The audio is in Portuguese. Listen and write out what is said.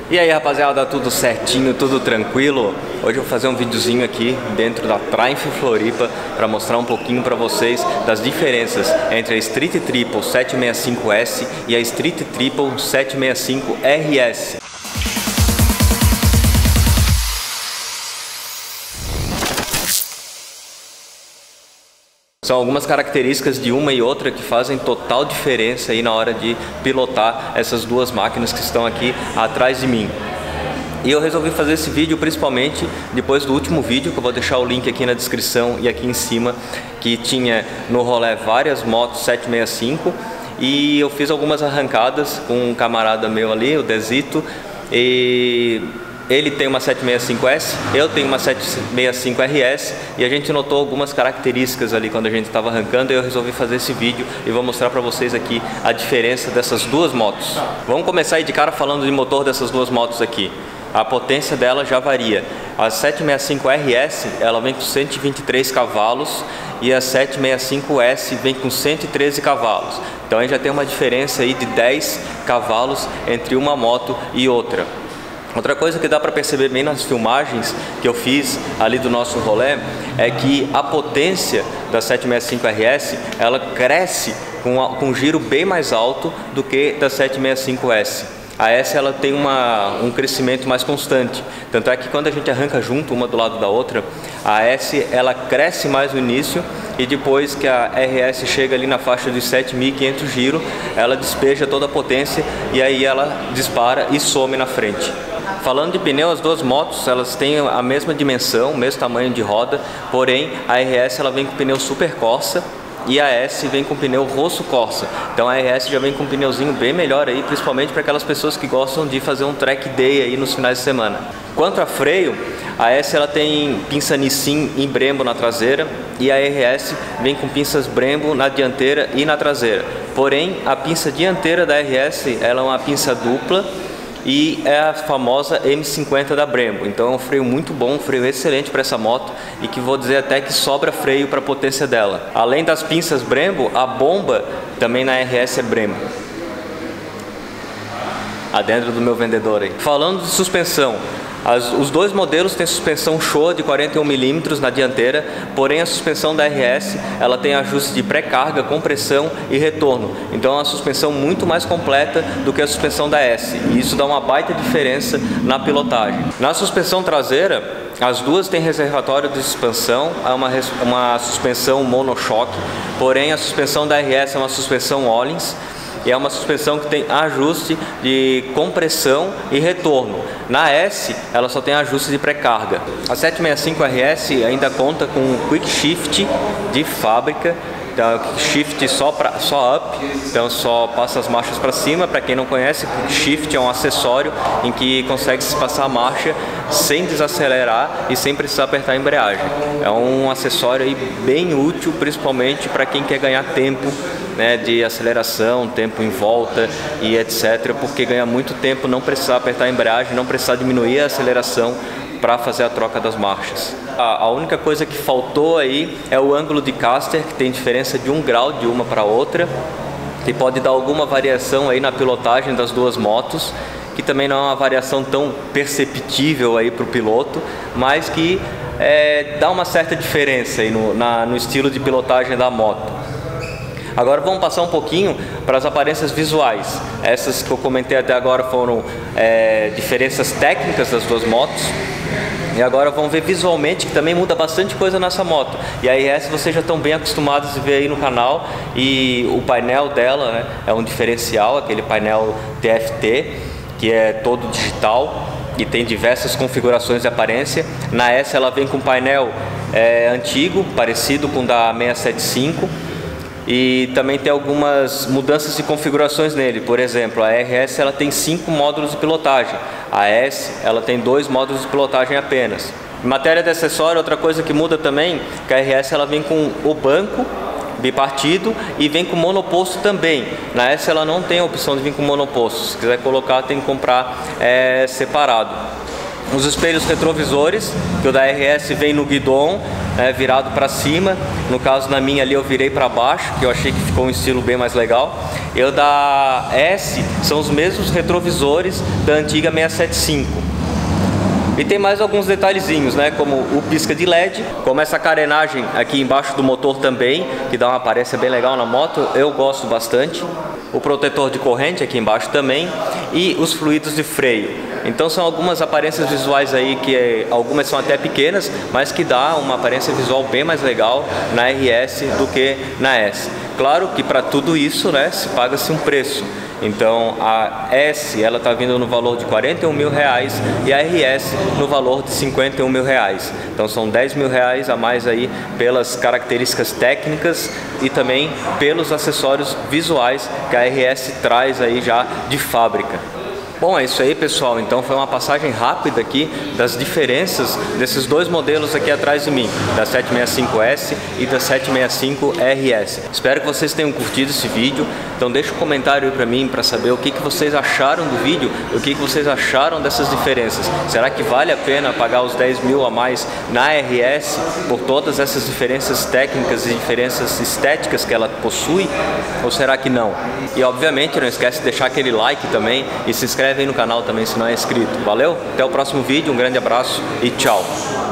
E aí rapaziada, tudo certinho, tudo tranquilo? Hoje eu vou fazer um videozinho aqui dentro da Triumph Floripa para mostrar um pouquinho para vocês das diferenças entre a Street Triple 765S e a Street Triple 765RS. São algumas características de uma e outra que fazem total diferença aí na hora de pilotar essas duas máquinas que estão aqui atrás de mim. E eu resolvi fazer esse vídeo principalmente depois do último vídeo, que eu vou deixar o link aqui na descrição e aqui em cima, que tinha no rolê várias motos 765, e eu fiz algumas arrancadas com um camarada meu ali, o Dezito, e ele tem uma 765S, eu tenho uma 765RS, e a gente notou algumas características ali quando a gente estava arrancando, e eu resolvi fazer esse vídeo e vou mostrar para vocês aqui a diferença dessas duas motos. Vamos começar aí de cara falando de motor dessas duas motos aqui. A potência dela já varia. A 765RS ela vem com 123 cavalos e a 765S vem com 113 cavalos. Então a gente já tem uma diferença aí de 10 cavalos entre uma moto e outra. Outra coisa que dá para perceber bem nas filmagens que eu fiz ali do nosso rolê é que a potência da 765RS ela cresce com um giro bem mais alto do que da 765S. A S ela tem um crescimento mais constante, tanto é que quando a gente arranca junto uma do lado da outra, a S ela cresce mais no início e depois que a RS chega ali na faixa de 7.500 giro, ela despeja toda a potência e aí ela dispara e some na frente. Falando de pneu, as duas motos elas têm a mesma dimensão, o mesmo tamanho de roda, porém a RS ela vem com pneu Super Corsa e a S vem com pneu Rosso Corsa. Então a RS já vem com um pneuzinho bem melhor aí, principalmente para aquelas pessoas que gostam de fazer um track day aí nos finais de semana. Quanto a freio, a S ela tem pinça Nissin em Brembo na traseira e a RS vem com pinças Brembo na dianteira e na traseira. Porém, a pinça dianteira da RS ela é uma pinça dupla e é a famosa M50 da Brembo. Então é um freio muito bom, um freio excelente para essa moto e que vou dizer até que sobra freio para a potência dela. Além das pinças Brembo, a bomba também na RS é Brembo. Adentro do meu vendedor aí. Falando de suspensão, os dois modelos têm suspensão Showa de 41 mm na dianteira, porém a suspensão da RS ela tem ajuste de pré-carga, compressão e retorno. Então é uma suspensão muito mais completa do que a suspensão da S, e isso dá uma baita diferença na pilotagem. Na suspensão traseira, as duas têm reservatório de expansão, é uma suspensão monoshock, porém a suspensão da RS é uma suspensão Öhlins, e é uma suspensão que tem ajuste de compressão e retorno. Na S, ela só tem ajuste de pré-carga. A 765RS ainda conta com um Quick Shift de fábrica. Então, Shift só up, então só passa as marchas para cima. Para quem não conhece, Shift é um acessório em que consegue se passar a marcha sem desacelerar e sem precisar apertar a embreagem. É um acessório aí bem útil, principalmente para quem quer ganhar tempo, né, de aceleração, tempo em volta e etc, porque ganha muito tempo não precisar apertar a embreagem, não precisar diminuir a aceleração para fazer a troca das marchas. A única coisa que faltou aí é o ângulo de caster, que tem diferença de 1 grau de uma para outra, que pode dar alguma variação aí na pilotagem das duas motos, que também não é uma variação tão perceptível aí para o piloto, mas que dá uma certa diferença aí no estilo de pilotagem da moto. Agora vamos passar um pouquinho para as aparências visuais. Essas que eu comentei até agora foram diferenças técnicas das duas motos. E agora vamos ver visualmente, que também muda bastante coisa nessa moto. E a RS vocês já estão bem acostumados a ver aí no canal. E o painel dela, né, é um diferencial, aquele painel TFT, que é todo digital e tem diversas configurações de aparência. Na S ela vem com painel antigo, parecido com o da 675. E também tem algumas mudanças de configurações nele. Por exemplo, a RS ela tem 5 módulos de pilotagem, a S ela tem 2 módulos de pilotagem apenas. Em matéria de acessório, outra coisa que muda também, que a RS ela vem com o banco bipartido e vem com monoposto também. Na S ela não tem a opção de vir com monoposto, se quiser colocar tem que comprar separado. Os espelhos retrovisores, que o da RS vem no guidão virado para cima. No caso, na minha ali eu virei para baixo, que eu achei que ficou um estilo bem mais legal. E o da S são os mesmos retrovisores da antiga 675. E tem mais alguns detalhezinhos, né? Como o pisca de LED, como essa carenagem aqui embaixo do motor também, que dá uma aparência bem legal na moto, eu gosto bastante. O protetor de corrente aqui embaixo também e os fluidos de freio. Então são algumas aparências visuais aí que algumas são até pequenas, mas que dá uma aparência visual bem mais legal na RS do que na S. Claro que para tudo isso, né, se paga-se um preço. Então a S ela está vindo no valor de R$41 mil e a RS no valor de R$51 mil. Então são R$10 mil a mais aí pelas características técnicas e também pelos acessórios visuais que a RS traz aí já de fábrica. Bom, é isso aí, pessoal. Então foi uma passagem rápida aqui das diferenças desses dois modelos aqui atrás de mim, da 765S e da 765RS. Espero que vocês tenham curtido esse vídeo. Então deixa um comentário aí pra mim para saber o que vocês acharam do vídeo, o que vocês acharam dessas diferenças. Será que vale a pena pagar os 10 mil a mais na RS por todas essas diferenças técnicas e diferenças estéticas que ela possui? Ou será que não? E obviamente não esquece de deixar aquele like também e se inscreve aí no canal também se não é inscrito. Valeu? Até o próximo vídeo, um grande abraço e tchau!